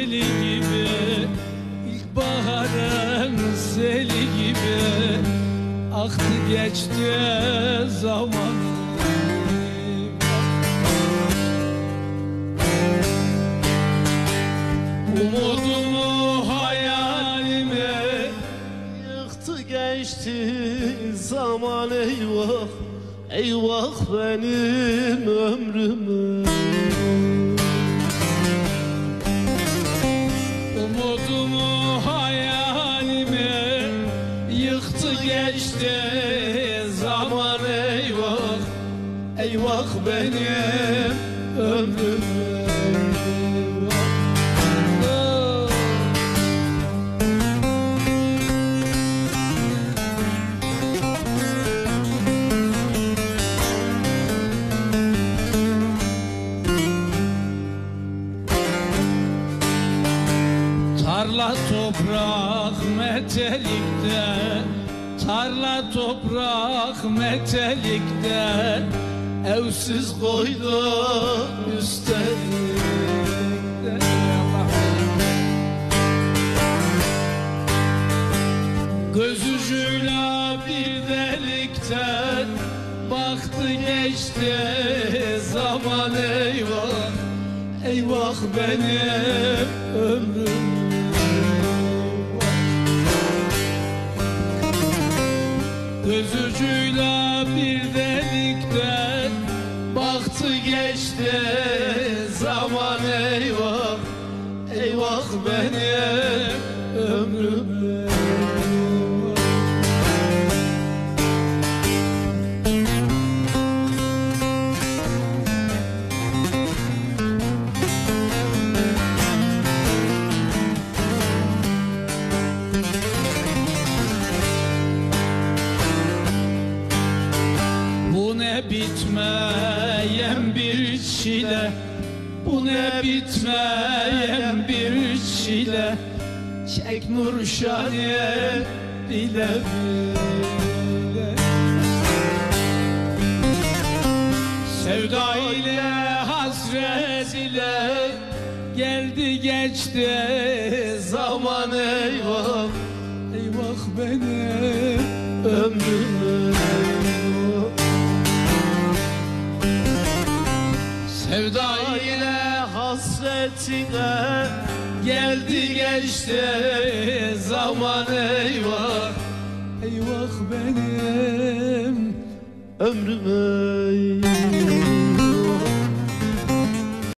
seli gibi, ilkbaharın seli gibi aktı geçti zaman. Umudumu, hayalimi yıktı geçti zaman, eyvah eyvah benim ömrümü. Umudumu, hayalimi yıktı geçti zaman, eyvah eyvah benim ömrümü. Tarla toprak metelikte, tarla toprak metelikte, evsiz koydu üstelik de. Göz ucuyla bir delikten baktı geçti zaman, eyvah eyvah benim ömrüm. Göz ucuyla bir delikten baktı geçti zaman, eyvah eyvah benim ömrüm. Bu ne bitmeyen bir çile, bu ne bitmeyen bir çile, çek Nurşaniye bile bile. Sevda ile hasret ile geldi geçti zaman, eyvah eyvah benim ömrüm. Sevda ile hasretine geldi geçti zaman, eyvah eyvah benim ömrüm.